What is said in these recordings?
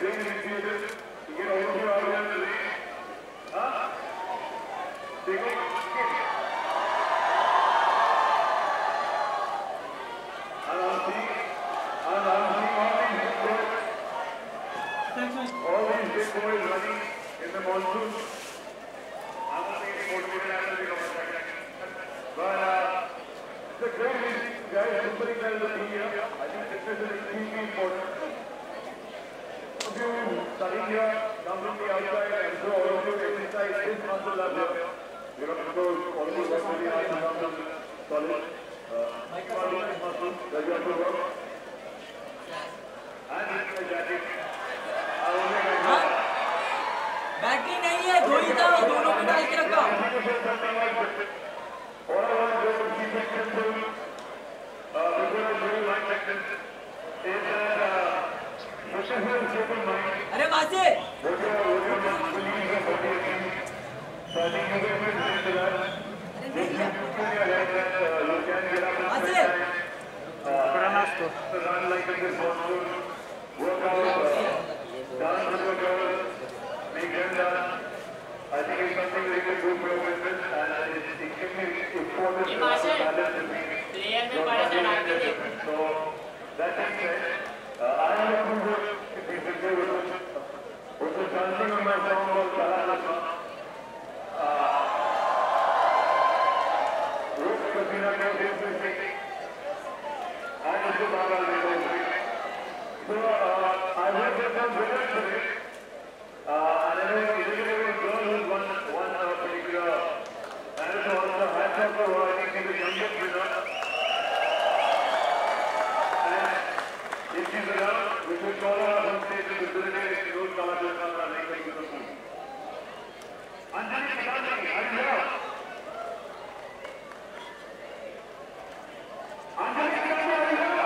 great initiative to get all of you out here today. Huh? Take it. And I'm seeing all these big boys running in the monsoon. I'm not getting motivated after the government. But it's a great meeting, guys. Everybody can be here. I think fitness is extremely important. If you study here, come from the outside, and so all of you exercise this muscle up here. You know, because all of you work really hard to come from college. Muscle that you have to work. And it's a jacket. Battery नहीं है, दो ही था, दोनों में डाल के रखा। अरे मासे I think it's something really good for your business and it's extremely important to balance between your body and fitness. So that being said, I am looking forward to be with you with the dancing on my song called Kalalasa. Rup Kasina Kaur is singing and Mr. Baba is singing. So I will get some winners today. And I know this is a girl who's won particular, and it's also hats off for her. I think she's the youngest winner. And if she's around, we should call her on stage to facilitate if she knows how to run her next week to the food. Anjali Gandhi, are you here? Anjali Gandhi, are you here?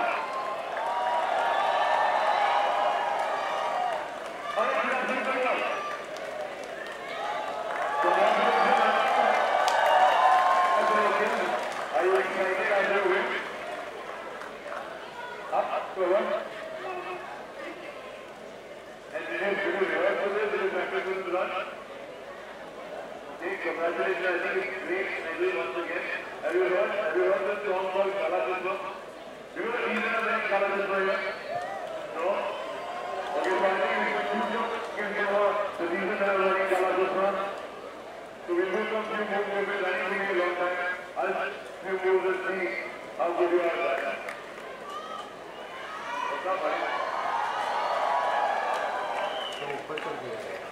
Congratulations, I think it's great and I once again. Have you heard the song called Kalalasa? Do you know the reason of that Kalalasa here? No? Okay, so I think you can give her the reason I was running Kalalasa. So we'll do some few more movements, I think it'll be a long time. I'll few moves and see how good you are at that. What's up, buddy?